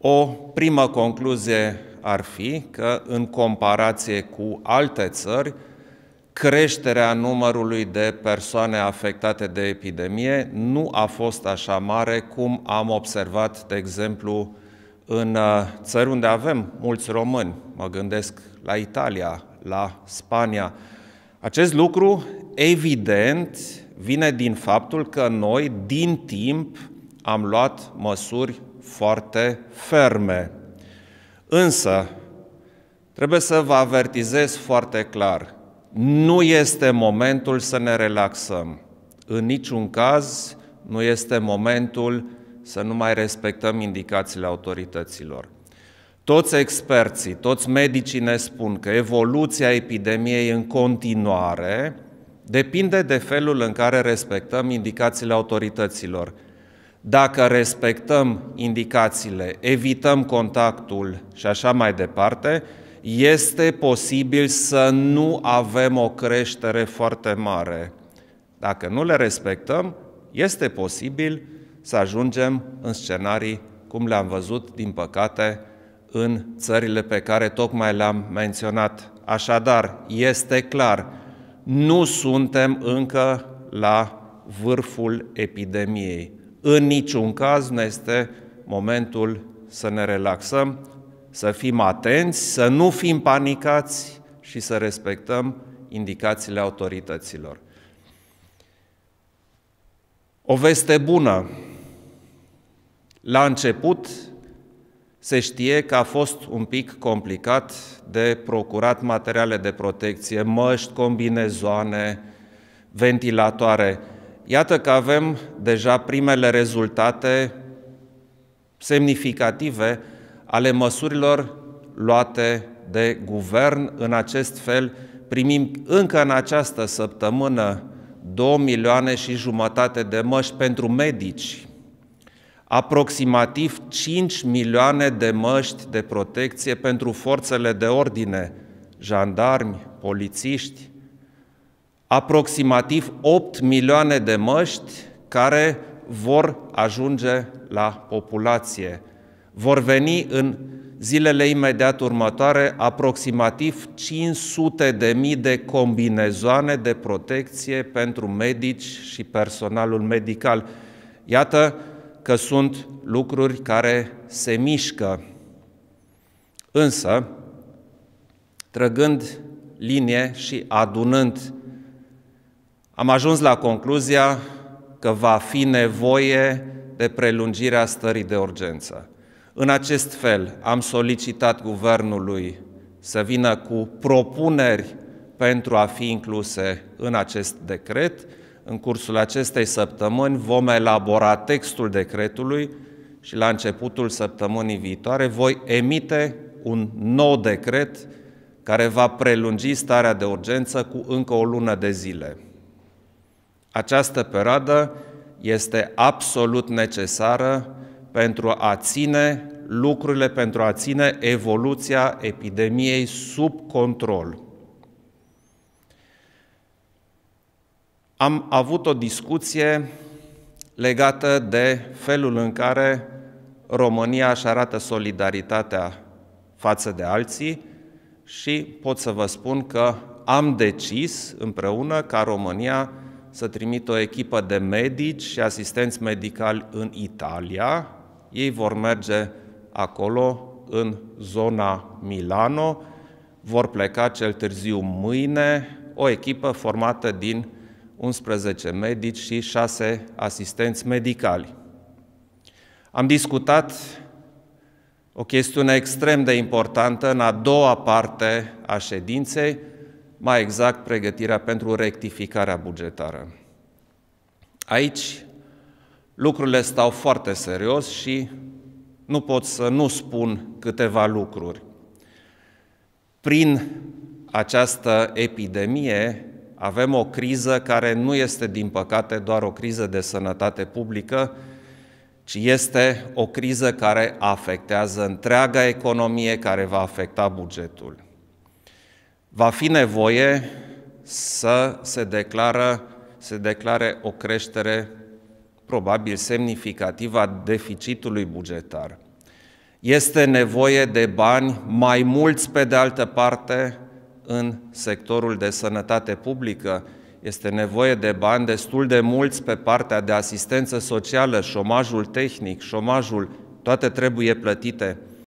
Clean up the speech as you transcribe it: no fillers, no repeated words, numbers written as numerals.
O primă concluzie ar fi că, în comparație cu alte țări, creșterea numărului de persoane afectate de epidemie nu a fost așa mare cum am observat, de exemplu, în țări unde avem mulți români. Mă gândesc la Italia, la Spania. Acest lucru, evident, vine din faptul că noi, din timp, am luat măsuri foarte ferme. Însă, trebuie să vă avertizez foarte clar, nu este momentul să ne relaxăm. În niciun caz nu este momentul să nu mai respectăm indicațiile autorităților. Toți experții, toți medicii ne spun că evoluția epidemiei în continuare depinde de felul în care respectăm indicațiile autorităților. Dacă respectăm indicațiile, evităm contactul și așa mai departe, este posibil să nu avem o creștere foarte mare. Dacă nu le respectăm, este posibil să ajungem în scenarii cum le-am văzut, din păcate, în țările pe care tocmai le-am menționat. Așadar, este clar, nu suntem încă la vârful epidemiei. În niciun caz nu este momentul să ne relaxăm, să fim atenți, să nu fim panicați și să respectăm indicațiile autorităților. O veste bună. La început se știe că a fost un pic complicat de procurat materiale de protecție, măști, combinezoane, ventilatoare. Iată că avem deja primele rezultate semnificative ale măsurilor luate de guvern. În acest fel primim încă în această săptămână 2,5 milioane de măști pentru medici, aproximativ 5 milioane de măști de protecție pentru forțele de ordine, jandarmi, polițiști, aproximativ 8 milioane de măști care vor ajunge la populație. Vor veni în zilele imediat următoare aproximativ 500.000 de combinezoane de protecție pentru medici și personalul medical. Iată că sunt lucruri care se mișcă. Însă, trăgând linie și adunând, am ajuns la concluzia că va fi nevoie de prelungirea stării de urgență. În acest fel, am solicitat guvernului să vină cu propuneri pentru a fi incluse în acest decret. În cursul acestei săptămâni vom elabora textul decretului și la începutul săptămânii viitoare voi emite un nou decret care va prelungi starea de urgență cu încă o lună de zile. Această perioadă este absolut necesară pentru a ține lucrurile, pentru a ține evoluția epidemiei sub control. Am avut o discuție legată de felul în care România își arată solidaritatea față de alții și pot să vă spun că am decis împreună ca România să trimită o echipă de medici și asistenți medicali în Italia. Ei vor merge acolo, în zona Milano, vor pleca cel târziu mâine, o echipă formată din 11 medici și 6 asistenți medicali. Am discutat o chestiune extrem de importantă în a doua parte a ședinței, mai exact pregătirea pentru rectificarea bugetară. Aici lucrurile stau foarte serios și nu pot să nu spun câteva lucruri. Prin această epidemie avem o criză care nu este, din păcate, doar o criză de sănătate publică, ci este o criză care afectează întreaga economie, care va afecta bugetul. Va fi nevoie să se declare o creștere probabil semnificativă a deficitului bugetar. Este nevoie de bani mai mulți, pe de altă parte, în sectorul de sănătate publică. Este nevoie de bani destul de mulți pe partea de asistență socială, șomajul tehnic, șomajul, toate trebuie plătite.